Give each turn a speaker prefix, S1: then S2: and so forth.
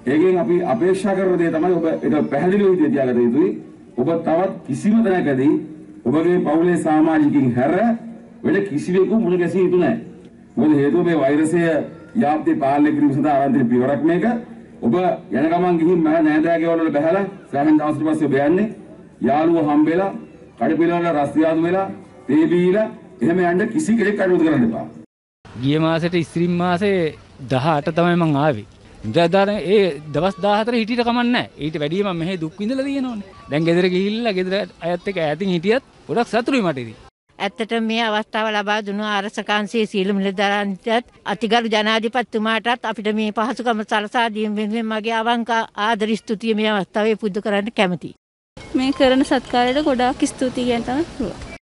S1: ඒකෙන් අපි අපේක්ෂා කරන දේ තමයි ඔබ ඒක පැහැදිලිව හිතේ තියාගත යුතුයි. ඔබ තවත් කිසිම තැනකදී ඔබගේ පවුලේ සමාජිකින් හැර වෙන කිසිවෙකු මුණ ගැසිය යුතු නැහැ. මොකද හේතුව මේ වෛරසය යාප්ති පාලනය කිරීම සඳහා ආරම්භ පියවරක් මේක. ඔබ යන ගමන් ගිහින් මම නෑදෑයගේ වල බහැලා සෑහෙන දවසට පස්සේ ඔබ යන්නේ යාළුවෝ හම්බෙලා කඩපිලවල රස්තියාදු වෙලා තේ බීලා එහෙම යන්න කිසි කෙනෙක් අනුමත කරන්න එපා.
S2: ගිය මාසෙට ඉස්ත්‍රිම් මාසේ 18 තමයි මං ආවේ. ඉඳලා ඒ දවස් 14 හිටියට කමක් නැහැ. ඊට වැඩිය මම මෙහෙ දුක් විඳලා තියෙනවනේ. දැන් ගෙදර ගිහිල්ලා ගෙදර අයත් එක්ක ඈතින් හිටියත් ගොඩක් සතුටුයි මට ඉතින්.
S3: ඇත්තටම මේ අවස්ථාව ලබා දුණු ආරසකාංශයේ සීල මිලදාරන්ටත් අතිගරු ජනාධිපතිතුමාටත් අපිට මේ පහසුකම සලසා දීම වෙනුවෙන් මගේ අවංක ආදර ස්තුතිය මේ අවස්ථාවේ පුද කරන්න කැමතියි.
S4: මේ කරන සත්කාරයට ගොඩාක් ස්තුතියි කියන තමයි.